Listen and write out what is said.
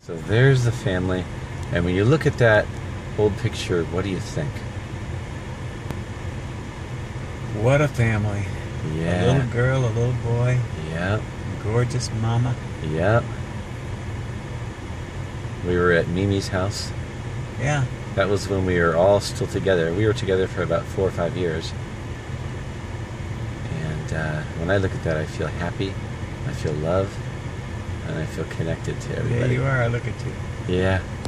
So there's the family, and when you look at that old picture, what do you think? What a family. A Yeah, little girl, a little boy, yeah, gorgeous mama. yeah. We were at Mimi's house. Yeah, That was when we were all still together. We were together for about 4 or 5 years. And when I look at that, I feel happy, I feel love, and I feel connected to there everybody. you are. Look at you. Yeah.